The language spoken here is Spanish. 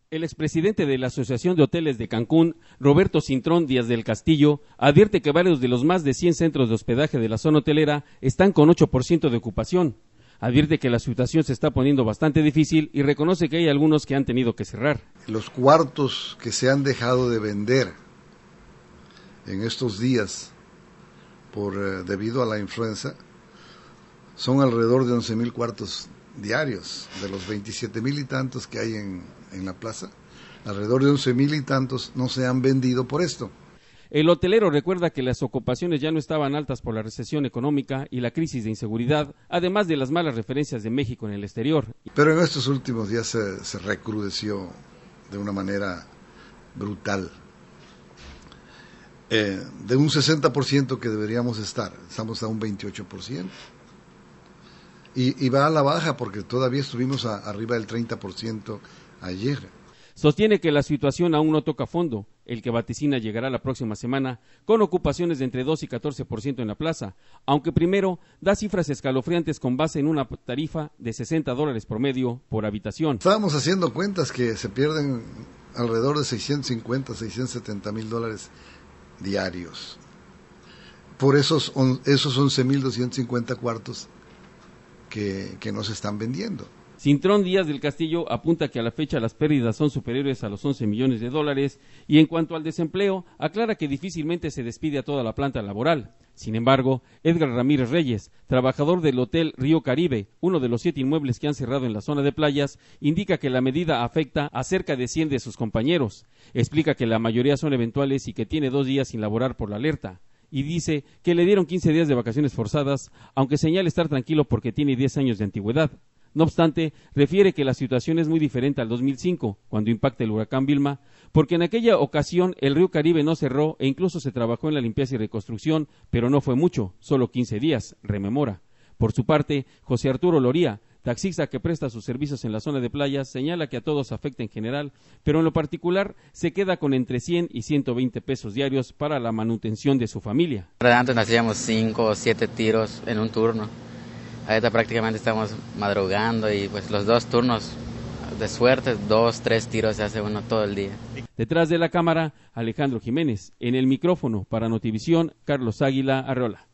El expresidente de la Asociación de Hoteles de Cancún, Roberto Cintrón Díaz del Castillo, advierte que varios de los más de 100 centros de hospedaje de la zona hotelera están con 8% de ocupación. Advierte que la situación se está poniendo bastante difícil y reconoce que hay algunos que han tenido que cerrar. Los cuartos que se han dejado de vender en estos días debido a la influenza son alrededor de 11,000 cuartos diarios. De los 27,000 y tantos que hay en la plaza, alrededor de 11,000 y tantos no se han vendido por esto. El hotelero recuerda que las ocupaciones ya no estaban altas por la recesión económica y la crisis de inseguridad, además de las malas referencias de México en el exterior. Pero en estos últimos días se recrudeció de una manera brutal. De un 60% que deberíamos estar, estamos a un 28%. Y va a la baja porque todavía estuvimos arriba del 30% ayer. Sostiene que la situación aún no toca fondo. El que vaticina llegará la próxima semana con ocupaciones de entre 2 y 14% en la plaza, aunque primero da cifras escalofriantes con base en una tarifa de $60 promedio por habitación. Estábamos haciendo cuentas que se pierden alrededor de $650,000-$670,000 diarios por esos 11,250 cuartos que no se están vendiendo. Cintrón Díaz del Castillo apunta que a la fecha las pérdidas son superiores a los $11 millones y en cuanto al desempleo, aclara que difícilmente se despide a toda la planta laboral. Sin embargo, Edgar Ramírez Reyes, trabajador del Hotel Río Caribe, uno de los 7 inmuebles que han cerrado en la zona de playas, indica que la medida afecta a cerca de 100 de sus compañeros. Explica que la mayoría son eventuales y que tiene 2 días sin laborar por la alerta. Y dice que le dieron 15 días de vacaciones forzadas, aunque señala estar tranquilo porque tiene 10 años de antigüedad. No obstante, refiere que la situación es muy diferente al 2005, cuando impacta el huracán Vilma, porque en aquella ocasión el Río Caribe no cerró e incluso se trabajó en la limpieza y reconstrucción, pero no fue mucho, solo 15 días, rememora. Por su parte, José Arturo Loría, taxista que presta sus servicios en la zona de playas, señala que a todos afecta en general, pero en lo particular se queda con entre 100 y 120 pesos diarios para la manutención de su familia. Antes hacíamos 5 o 7 tiros en un turno. Ahorita prácticamente estamos madrugando y pues los 2 turnos de suerte, 2, 3 tiros se hace uno todo el día. Detrás de la cámara, Alejandro Jiménez. En el micrófono para Notivisión, Carlos Águila Arreola.